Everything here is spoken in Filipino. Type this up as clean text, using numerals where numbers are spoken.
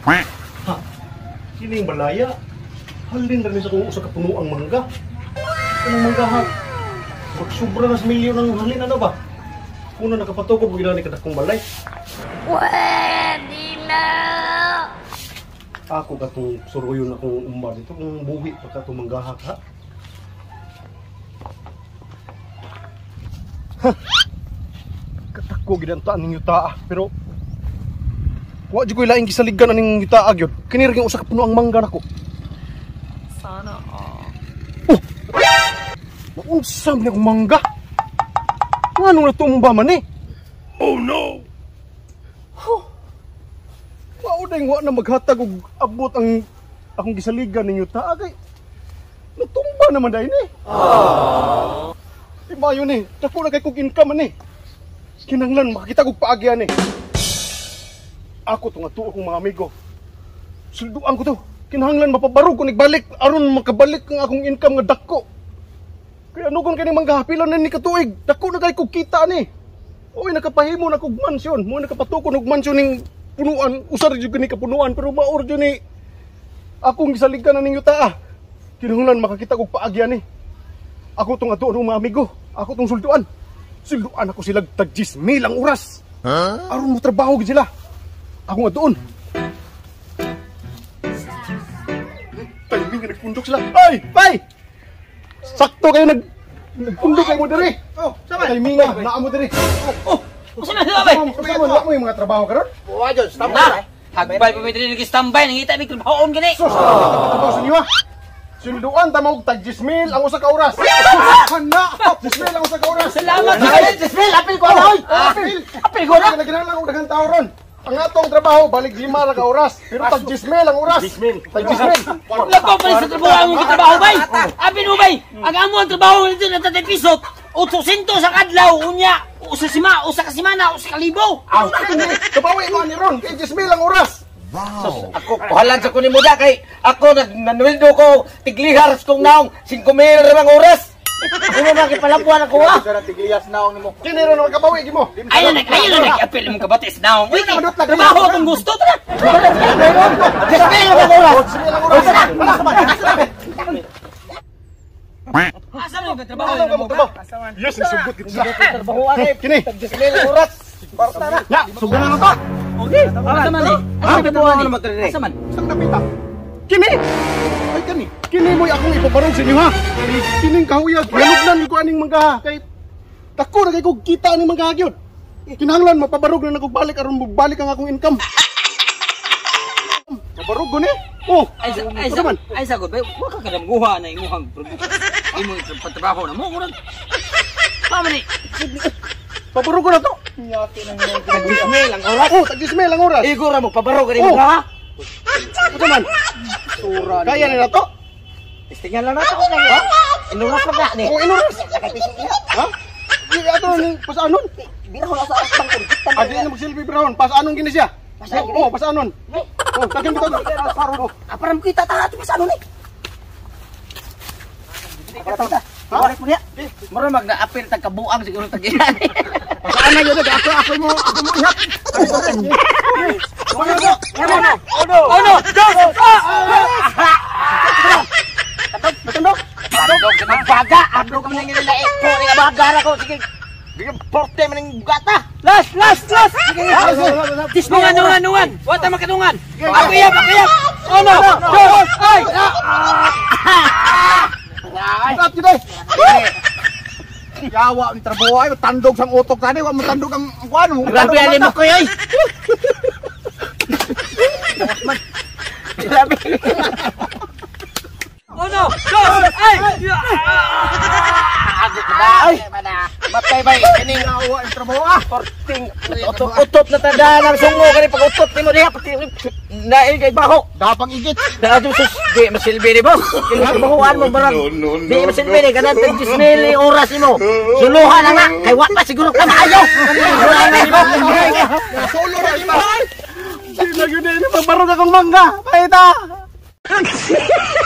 Ha, kining balaya. Halin rin sa kung usa ka puno ang mangga. Anong mangga ha? Magsubra na sa milyon ng halin ano ba? Kung na nakapatukod mo gila ni kadakong balay. Pwede na! Ako katong suruyon akong umbar dito kung buhi pa ka itong manggahak ha. Ha! Katako ginantaan ng yutaa pero wa di ko ilaing gisaligan aning yutaa gyud. Kini ring usa ka puno ang mangga nako. Sana Oh! Maunsa man akong mangga? Ngano na tumba man eh? Oh no! Huh. Maudeng wa na maghatag og abot ang akong gisaligan ninyo ta kay natumba naman dai ni. Ah. Ibayo ni, dako na kay kog income ni. Kinanglan makakita kog paagya ni. Ako to nga tuo kong mga amigo. Sulduan ko to. Kinahanglan mapabarog ko nagbalik aron makabalik ang akong income nga dako. Kaya ano kung kani manggahapilan na ni katuig, dako na kay kog kita ni. Oy nakapahimo na kog mansyon, mo nakapatukon og mansyon ning punuan, usar jud kini kapunuan pero maor jud ni akong gisaligan na ninyo taa. Kinahanglan makakita kog paagya ni. Ako tong ato ng mga amigo, ako tong sulduan. Sulduan ako sila tag 10,000 ang oras. Aron mo trabaho gid sila. Ako nga doon. Timing nga nagpundok sila. Ay! Bay! Sakto kayo nagpundok kayo mo diri. Oh, sama. Timing nga, naa mo diri. Oh! Kasi na sila, bay! Kasama na mo yung mga trabaho karon? Buwa dyan, standby. Hagbay pa may nag-standby, nangita may trabahoon gani. Sus! Trabaho sa inyo ha? Sunduan tama og tag 10,000 ang usa ka oras. Hana! 10,000 ang usa ka oras. Salamat! Jismil, apil ko na, hoy! Apil ko na! Nagkinahanglan akong daghang tao ron. Ang atong trabaho, balik 5 ra ka oras. Pero tag 10,000 ang oras. Tag 10,000. Labaw pa rin sa trabaho ang mong trabaho, bay! Abi no, bay! Ang amo ang trabaho nito na 30 pisot, 800 sa kadlaw, unya, usa ka simana, usa ka libo! Kabawi ko ani ron, kay 10,000 ang oras. Ako, kuhalan sa kunin mo da kay ako nanwildo ko tiglihar kong naong 5,000 ramang oras. Hindi mo makipalapuan ako ha? Sa tiglihas naong ni mo. Kini ron ang kabawi gi mo. Ayun na nag-apil mong kabatis na. Uy, trabaho akong gusto, tara! 10,000 ramang oras. 10,000 ang oras. Asa mo yung trabaho Ano yun mo trabaho? ba? Yes, nasugot gid sila. Trabahoan eh. Kini. 10,000 ramang oras. Parta na. Ya, suganan na to. Okay, asa man eh? Asa trabaho ni? Asa man? Sang napita. Kini. Ay kani. Kini mo akong ipabarog sa inyo ha. Kining kahuyag, nalugnan ko aning mangga kay tako na kay kog kita aning mangga gyud. Kinahanglan mapabarog na nagog balik aron balik ang akong income. Mabarog guni. Oh, Ay sagot, bay, wa ka kadamguha na imuhang produkto. Imo trabaho na mo kurang. Paman ni? pabarog ko na to. Tag 10,000 ang oras. Oh, tag 10,000 ang oras. Igura mo pabaro ka rin mo ha? Ito man. Kaya nila to? Testingan lang natin kung ha? Inuras lang na ni. Oh, inuras. Ha? Di ato ni pasaanon. Biro na sa akong kumpitan. Adi na magsilbi brown. Pasaanon gini siya. Oh, pasaanon. Oh, tagan bitaw. Oh. Aparam kita ta ato sa ano ni. Balik mo niya. Mura mag-na-apil tag kabuang siguro tag iyan. Pasaan na yun. Ako mo ihat. Ano? Matandok. Bandog ka ng baga. Ablo ka man ng nila ito. Nga bagara ko. Sige. Bigyan porte man ng bugata. Last! Tismo nga, wata makadungan. Pakiyap! Ano? Dos! Ay! Ikat kita. Yawa ni trabaho ay tandog sang utok tadi, wa mo tandog ang kuan mo. Grabe alim mo ko yoy! Grabe. Ano? Dos! Ay! Ay! Matay bay. Kining Yawa ni trabaho ah. porting. Utot na tanda ng sungo. Kani pag utot ni mo diha. Pati nail kay baho. Dapang igit. Dahil sus, di masilbi ni mo. Kinabahuan mo barang. Di masilbi ni. Ganang 10,000 oras ni mo. Suluhan na nga. Kay wat pa siguro ka maayo. Suluhan na ni mo. Solo ra iba. Sila gyud ni mabarog akong mangga. Paita.